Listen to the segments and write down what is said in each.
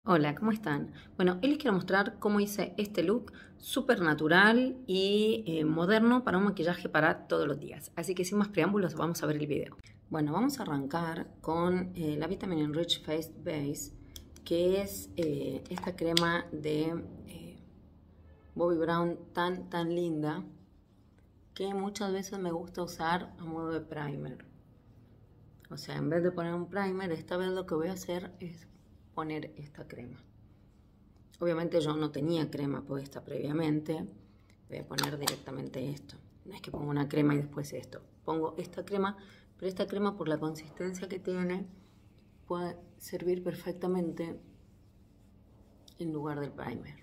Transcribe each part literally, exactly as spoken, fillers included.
Hola, ¿cómo están? Bueno, hoy les quiero mostrar cómo hice este look súper natural y eh, moderno para un maquillaje para todos los días. Así que sin más preámbulos, vamos a ver el video. Bueno, vamos a arrancar con eh, la Vitamin Enriched Face Base, que es eh, esta crema de eh, Bobbi Brown tan, tan linda, que muchas veces me gusta usar a modo de primer. O sea, en vez de poner un primer, esta vez lo que voy a hacer es poner esta crema. Obviamente yo no tenía crema puesta previamente. Voy a poner directamente esto. No es que pongo una crema y después esto. Pongo esta crema, pero esta crema por la consistencia que tiene puede servir perfectamente en lugar del primer.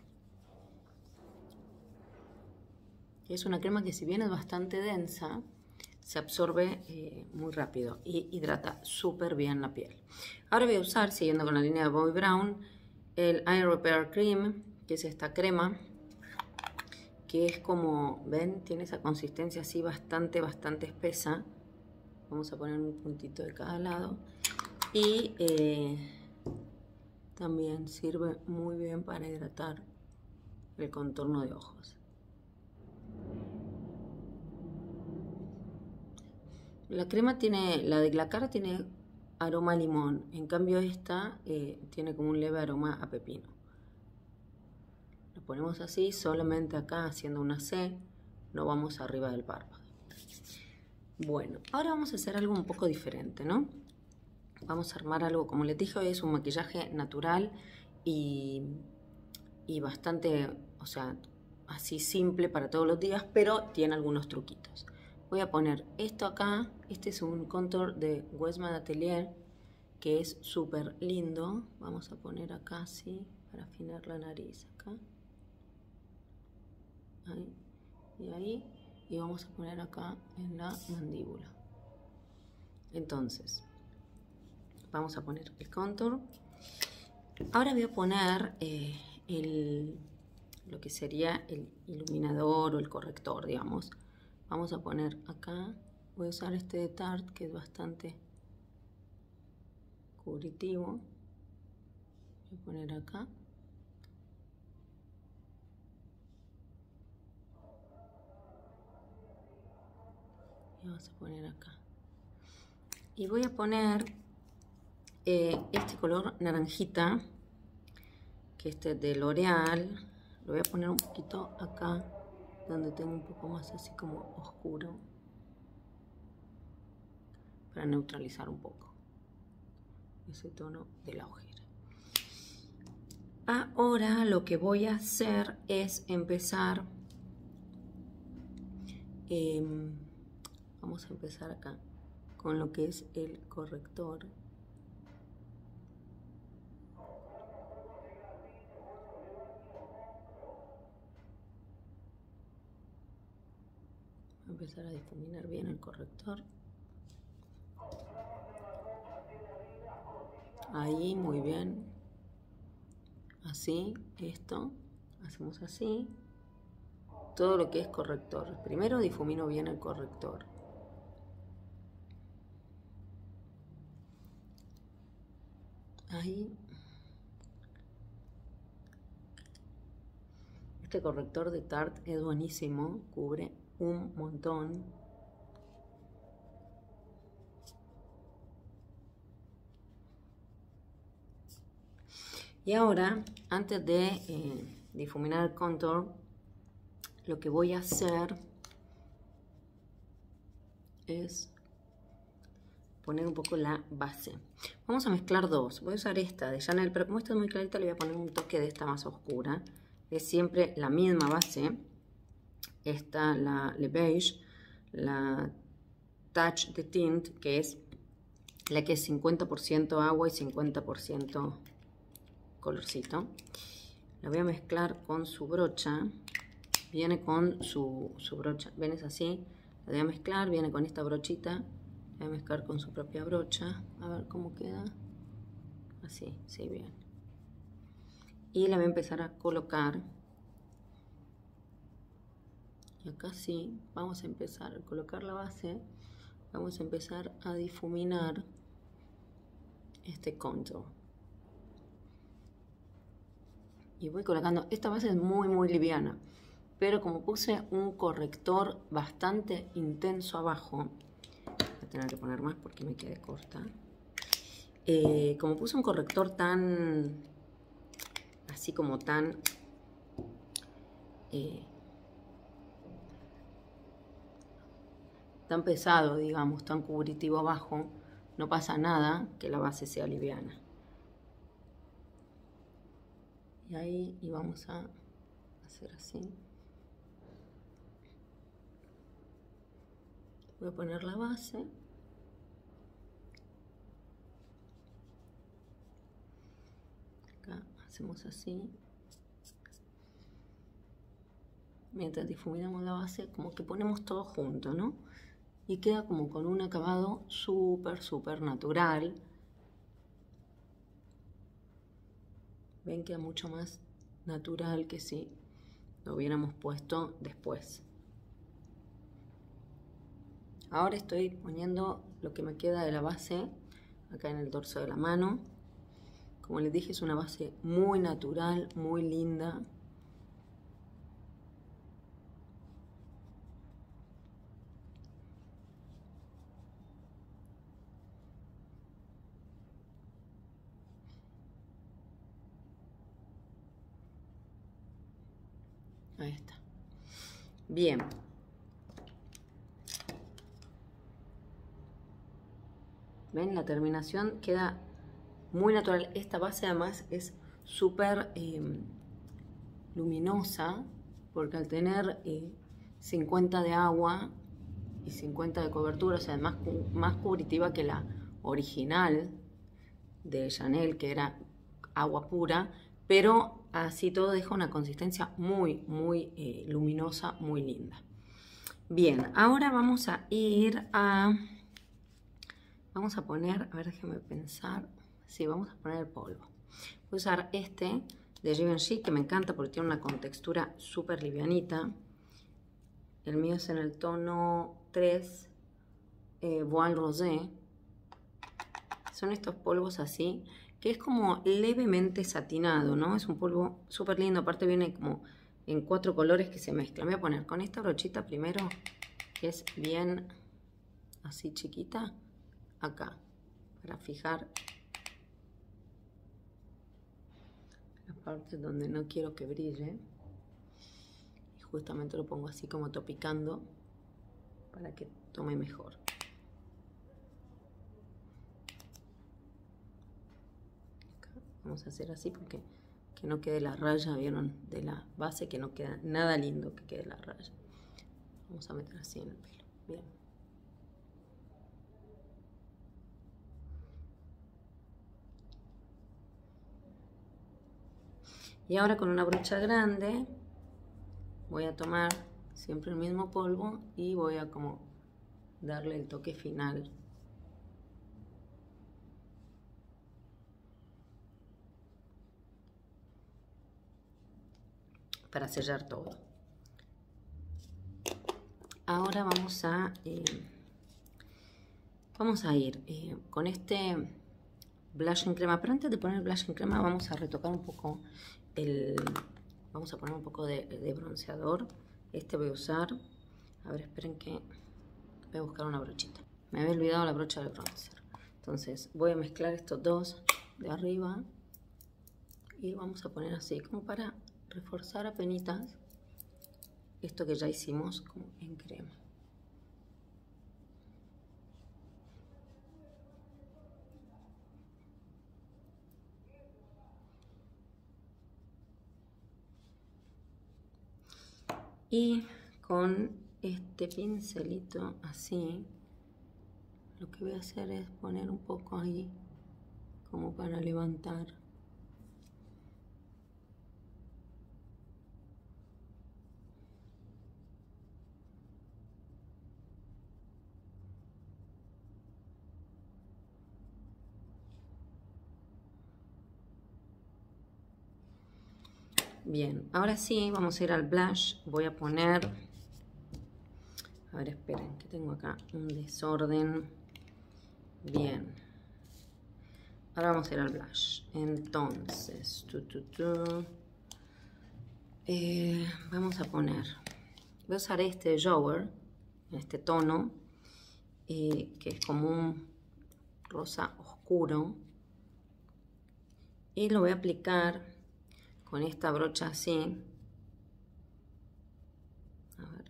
Y es una crema que, si bien es bastante densa, se absorbe eh, muy rápido y hidrata súper bien la piel. Ahora voy a usar, siguiendo con la línea de Bobbi Brown, el Eye Repair Cream, que es esta crema, que es como, ven, tiene esa consistencia así bastante, bastante espesa. Vamos a poner un puntito de cada lado. Y eh, también sirve muy bien para hidratar el contorno de ojos. La crema tiene, la de la cara tiene aroma a limón, en cambio esta eh, tiene como un leve aroma a pepino. Lo ponemos así, solamente acá haciendo una C, no vamos arriba del párpado. Bueno, ahora vamos a hacer algo un poco diferente, ¿no? Vamos a armar algo, como les dije, hoy es un maquillaje natural y, y bastante, o sea, así simple para todos los días, pero tiene algunos truquitos. Voy a poner esto acá. Este es un contour de Westman Atelier que es súper lindo. Vamos a poner acá así para afinar la nariz acá. Ahí y ahí. Y vamos a poner acá en la mandíbula. Entonces, vamos a poner el contour. Ahora voy a poner eh, el, lo que sería el iluminador o el corrector, digamos. Vamos a poner acá, voy a usar este de Tarte que es bastante cubritivo. Voy a poner acá. Y vamos a poner acá. Y voy a poner eh, este color naranjita, que este es de L'Oreal. Lo voy a poner un poquito acá, donde tengo un poco más así como oscuro, para neutralizar un poco ese tono de la ojera. Ahora lo que voy a hacer es empezar, eh, vamos a empezar acá con lo que es el corrector. Voy a empezar a difuminar bien el corrector. Ahí, muy bien. Así, esto, hacemos así. Todo lo que es corrector. Primero difumino bien el corrector. Ahí. Este corrector de Tarte es buenísimo, cubre un montón. Y ahora, antes de eh, difuminar el contour, lo que voy a hacer es poner un poco la base. Vamos a mezclar dos. Voy a usar esta de Chanel, pero como esta es muy clarita, le voy a poner un toque de esta más oscura. Es siempre la misma base. Esta, la Le Beige, la Touch de Tint, que es la que es cincuenta por ciento agua y cincuenta por ciento colorcito. La voy a mezclar con su brocha. Viene con su, su brocha, ven, es así. La voy a mezclar, viene con esta brochita. La voy a mezclar con su propia brocha. A ver cómo queda. Así, sí, bien. Y la voy a empezar a colocar. Y acá sí, vamos a empezar a colocar la base. Vamos a empezar a difuminar este contour. y voy colocando. Esta base es muy muy liviana, pero como puse un corrector bastante intenso abajo, voy a tener que poner más porque me quedé corta. Eh, como puse un corrector tan, así como tan, eh, tan pesado, digamos, tan cubritivo abajo, no pasa nada que la base sea liviana. Y ahí y vamos a hacer así. Voy a poner la base. Acá hacemos así. Mientras difuminamos la base, como que ponemos todo junto, ¿no? Y queda como con un acabado súper, súper natural. Ven, queda mucho más natural que si lo hubiéramos puesto después. Ahora estoy poniendo lo que me queda de la base acá en el dorso de la mano. Como les dije, es una base muy natural, muy linda. Ahí está. Bien. ¿Ven? La terminación queda muy natural. Esta base además es súper eh, luminosa, porque al tener eh, cincuenta de agua y cincuenta de cobertura, o sea, más, más cubritiva que la original de Chanel, que era agua pura, pero así todo deja una consistencia muy, muy eh, luminosa, muy linda. Bien, ahora vamos a ir a... Vamos a poner, a ver, déjenme pensar. Sí, vamos a poner el polvo. Voy a usar este de Givenchy, que me encanta porque tiene una contextura súper livianita. El mío es en el tono tres, eh, Voile Rosé. Son estos polvos así, que es como levemente satinado, ¿no? Es un polvo súper lindo. Aparte viene como en cuatro colores que se mezclan. Voy a poner con esta brochita primero, que es bien así chiquita, acá, para fijar la parte donde no quiero que brille. Y justamente lo pongo así como topicando para que tome mejor. Acá vamos a hacer así porque que no quede la raya, ¿vieron? De la base, que no queda nada lindo que quede la raya. Vamos a meter así en el pelo. Bien. Y ahora con una brocha grande voy a tomar siempre el mismo polvo y voy a como darle el toque final. Para sellar todo. Ahora vamos a eh, vamos a ir eh, con este blush en crema, pero antes de poner blush en crema vamos a retocar un poco el, vamos a poner un poco de, de bronceador. Este voy a usar, a ver, esperen que voy a buscar una brochita, me había olvidado la brocha de bronzer. Entonces voy a mezclar estos dos de arriba y vamos a poner así como para reforzar apenitas esto que ya hicimos como en crema. Y con este pincelito así, lo que voy a hacer es poner un poco ahí, como para levantar. Bien, ahora sí, vamos a ir al blush. Voy a poner... A ver, esperen, que tengo acá un desorden. Bien. Ahora vamos a ir al blush. Entonces, tu, tu, tu. eh, vamos a poner, voy a usar este Jower, este tono, eh, que es como un rosa oscuro, y lo voy a aplicar con esta brocha así. A ver.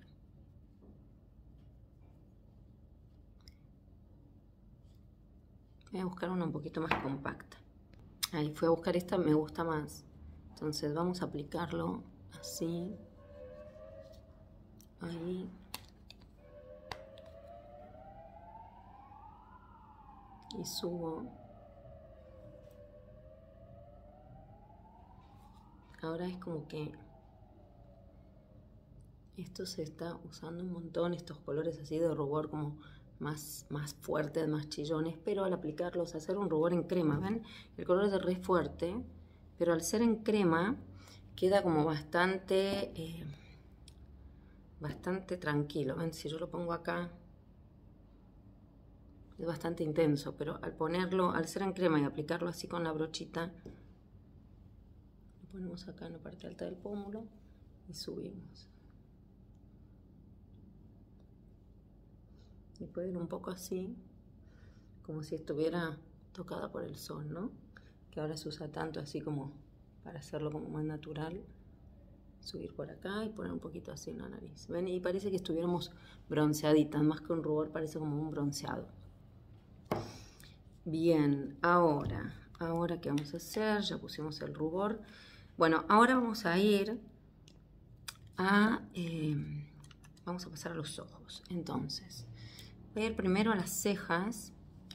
Voy a buscar una un poquito más compacta. Ahí fui a buscar esta, me gusta más. Entonces vamos a aplicarlo así. Ahí. Y subo. Ahora es como que esto se está usando un montón, estos colores así de rubor como más, más fuertes, más chillones, pero al aplicarlos, hacer un rubor en crema, ¿ven? El color es re fuerte, pero al ser en crema queda como bastante, eh, bastante tranquilo, ¿ven? Si yo lo pongo acá, es bastante intenso, pero al ponerlo, al ser en crema y aplicarlo así con la brochita, lo ponemos acá en la parte alta del pómulo y subimos. Y puede ir un poco así, como si estuviera tocada por el sol, ¿no? Que ahora se usa tanto así como para hacerlo como más natural. Subir por acá y poner un poquito así en la nariz. ¿Ven? Y parece que estuviéramos bronceaditas, más que un rubor, parece como un bronceado. Bien, ahora, ahora ¿qué vamos a hacer? Ya pusimos el rubor. Bueno, ahora vamos a ir a... Eh, vamos a pasar a los ojos. Entonces, voy a ir primero a las cejas.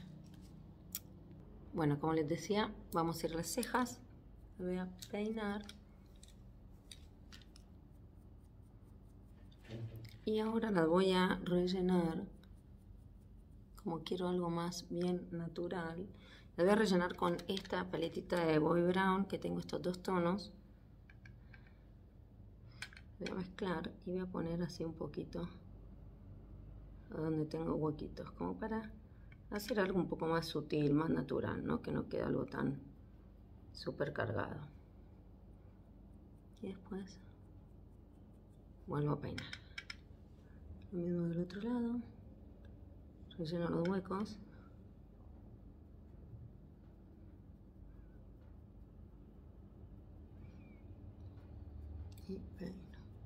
Bueno, como les decía, vamos a ir a las cejas. Me voy a peinar. Y ahora las voy a rellenar. Como quiero algo más bien natural, la voy a rellenar con esta paletita de Bobbi Brown, que tengo estos dos tonos. Voy a mezclar y voy a poner así un poquito a donde tengo huequitos, como para hacer algo un poco más sutil, más natural, ¿no? Que no quede algo tan súper cargado. Y después vuelvo a peinar. Lo mismo del otro lado. Relleno los huecos. Y peino.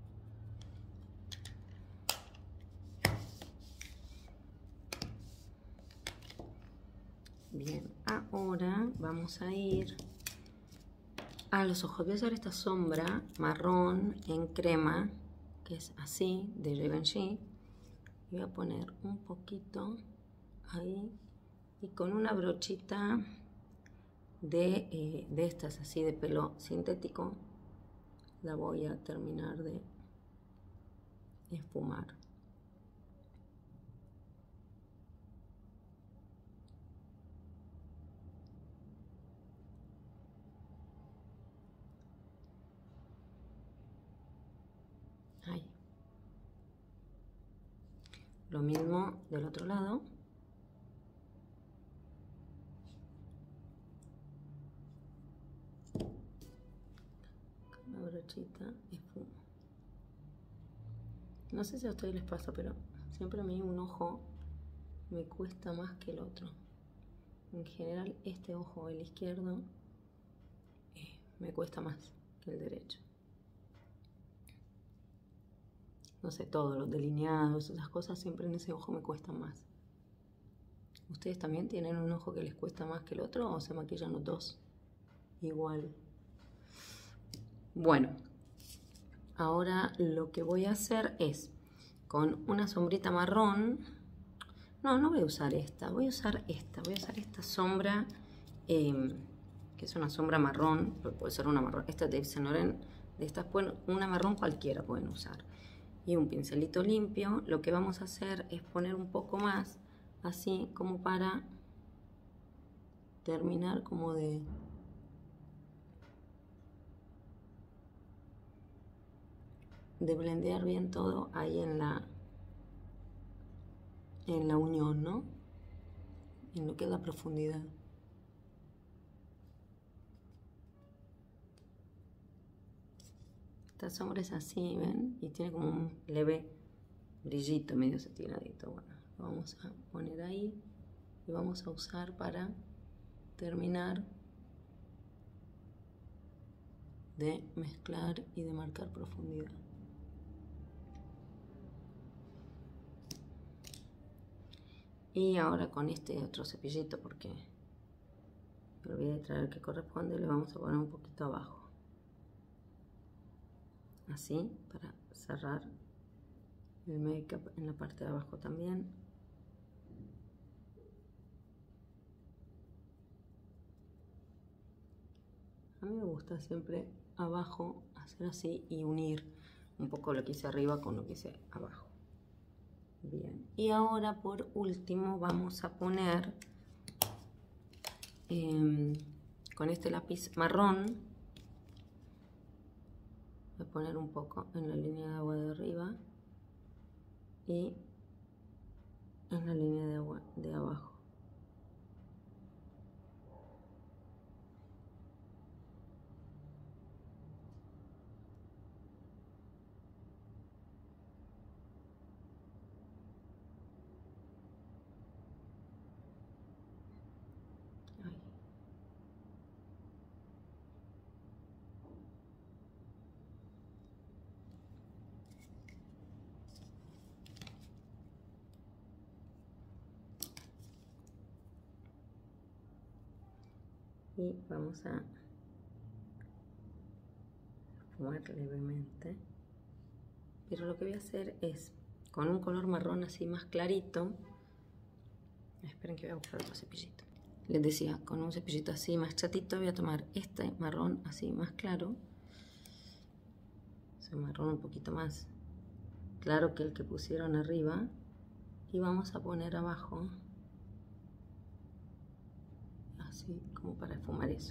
Bien, ahora vamos a ir a los ojos. Voy a usar esta sombra marrón en crema, que es así, de Givenchy. Voy a poner un poquito ahí y con una brochita de, eh, de estas así de pelo sintético la voy a terminar de esfumar. Ahí. Lo mismo del otro lado. Con la brochita esfumo. No sé si a ustedes les pasa, pero siempre a mí un ojo me cuesta más que el otro. En general este ojo, el izquierdo, eh, me cuesta más que el derecho. No sé, todos los delineados, esas cosas siempre en ese ojo me cuestan más. ¿Ustedes también tienen un ojo que les cuesta más que el otro o se maquillan los dos igual? Bueno, ahora lo que voy a hacer es con una sombrita marrón. No, no voy a usar esta, voy a usar esta. Voy a usar esta sombra, eh, que es una sombra marrón, pero puede ser una marrón. Esta es de Yves Saint Laurent, de estas pueden, una marrón cualquiera pueden usar. Y un pincelito limpio. Lo que vamos a hacer es poner un poco más, así como para terminar como de... de blendear bien todo ahí en la en la unión, ¿no? En lo que es la profundidad. Esta sombra es así, ¿ven? Y tiene como un leve brillito medio satiradito. Bueno, lo vamos a poner ahí y vamos a usar para terminar de mezclar y de marcar profundidad. Y ahora con este otro cepillito, porque me olvidé de traer el que corresponde, le vamos a poner un poquito abajo. Así, para cerrar el make-up en la parte de abajo también. A mí me gusta siempre abajo hacer así y unir un poco lo que hice arriba con lo que hice abajo. Bien, y ahora por último vamos a poner eh, con este lápiz marrón, voy a poner un poco en la línea de agua de arriba y en la línea de agua de abajo. Y vamos a esfumar levemente, pero lo que voy a hacer es con un color marrón así más clarito. Esperen que voy a buscar otro cepillito. Les decía, con un cepillito así más chatito voy a tomar este marrón así más claro, ese marrón un poquito más claro que el que pusieron arriba, y vamos a poner abajo así como para esfumar eso.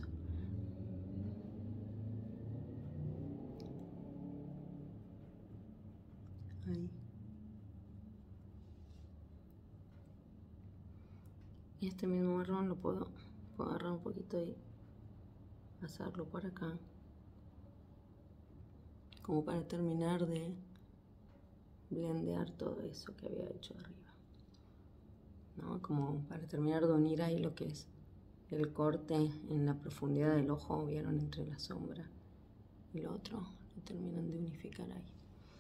Ahí. Y este mismo marrón lo puedo, puedo agarrar un poquito y pasarlo por acá, como para terminar de blendear todo eso que había hecho arriba, ¿no? Como para terminar de unir ahí lo que es el corte en la profundidad del ojo, vieron, entre la sombra y lo otro, lo terminan de unificar ahí.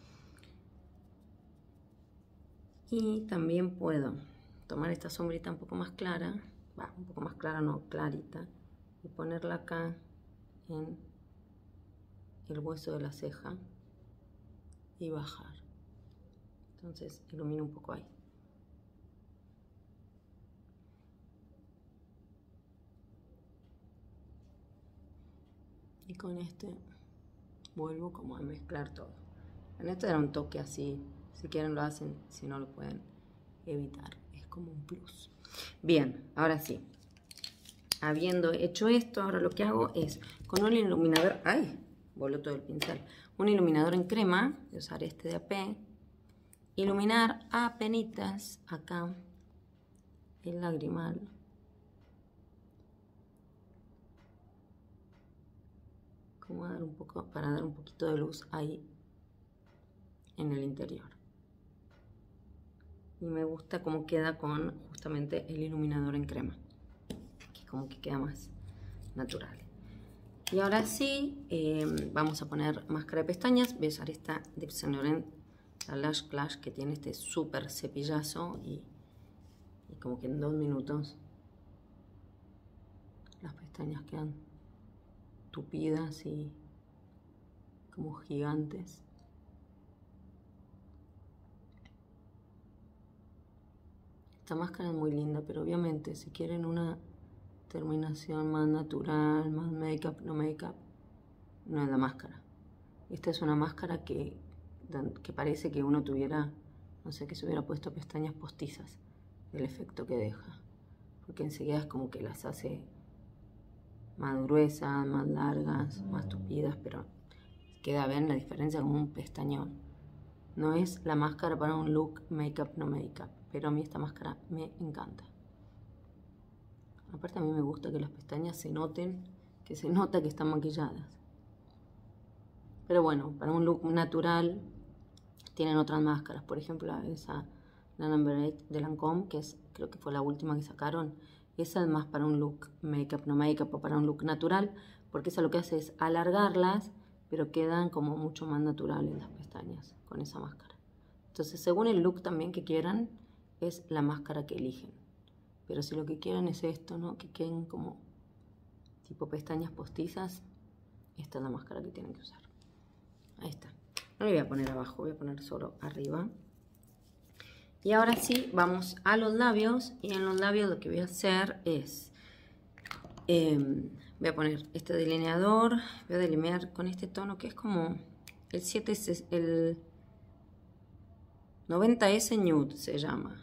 Y también puedo tomar esta sombrita un poco más clara, va, un poco más clara, no, clarita, y ponerla acá en el hueso de la ceja y bajar. Entonces ilumino un poco ahí. Y con este vuelvo como a mezclar todo. En este era un toque así, si quieren lo hacen, si no lo pueden evitar, es como un plus. Bien, ahora sí, habiendo hecho esto, ahora lo que hago es con un iluminador, ay, voló todo el pincel, un iluminador en crema, voy a usar este de A P, iluminar apenitas acá el lagrimal. Como dar un poco, para dar un poquito de luz ahí en el interior. Y me gusta cómo queda con justamente el iluminador en crema, que como que queda más natural. Y ahora sí, eh, vamos a poner máscara de pestañas. Voy a usar esta de Saint Laurent, la Lash Clash, que tiene este súper cepillazo y, y como que en dos minutos las pestañas quedan tupidas y como gigantes. Esta máscara es muy linda, pero obviamente si quieren una terminación más natural, más make-up, no make-up, no es la máscara. Esta es una máscara que, que parece que uno tuviera, no sé, que se hubiera puesto pestañas postizas, el efecto que deja. Porque enseguida es como que las hace más gruesas, más largas, más tupidas, pero queda, ven la diferencia, como un pestañón. No es la máscara para un look make-up, no make-up, pero a mí esta máscara me encanta. Aparte a mí me gusta que las pestañas se noten, que se nota que están maquilladas. Pero bueno, para un look natural tienen otras máscaras. Por ejemplo, esa la Number eight de Lancôme, que es, creo que fue la última que sacaron. Esa es más para un look make-up, no make-up, o para un look natural, porque esa lo que hace es alargarlas, pero quedan como mucho más naturales las pestañas con esa máscara. Entonces, según el look también que quieran, es la máscara que eligen. Pero si lo que quieren es esto, ¿no? Que queden como tipo pestañas postizas, esta es la máscara que tienen que usar. Ahí está. No le voy a poner abajo, voy a poner solo arriba. Y ahora sí, vamos a los labios. Y en los labios lo que voy a hacer es... Eh, voy a poner este delineador. Voy a delinear con este tono que es como... El siete, el noventa ese Nude se llama.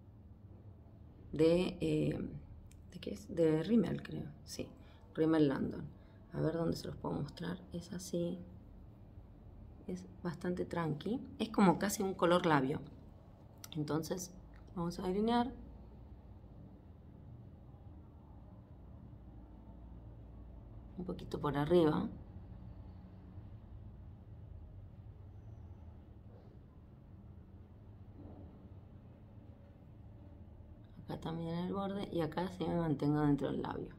De... Eh, ¿De qué es? De Rimmel, creo. Sí, Rimmel London. A ver dónde se los puedo mostrar. Es así. Es bastante tranqui. Es como casi un color labio. Entonces, vamos a delinear. Un poquito por arriba. Acá también en el borde. Y acá sí me mantengo dentro del labio.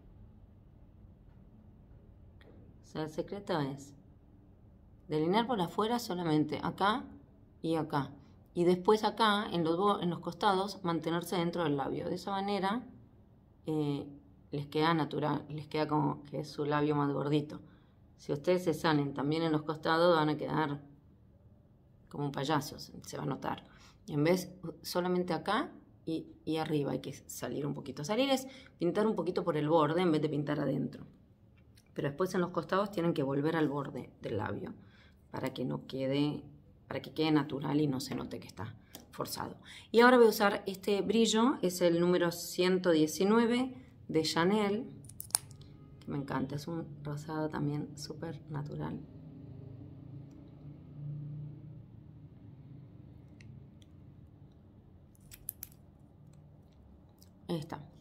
O sea, el secreto es delinear por afuera solamente acá y acá. Y después acá, en los, en los costados, mantenerse dentro del labio. De esa manera eh, les queda natural, les queda como que es su labio más gordito. Si ustedes se salen también en los costados, van a quedar como payasos, se va a notar. Y en vez, solamente acá y, y arriba hay que salir un poquito. Salir es pintar un poquito por el borde en vez de pintar adentro. Pero después en los costados tienen que volver al borde del labio para que no quede... para que quede natural y no se note que está forzado. Y ahora voy a usar este brillo, es el número ciento diecinueve de Chanel, que me encanta, es un rosado también súper natural. Ahí está.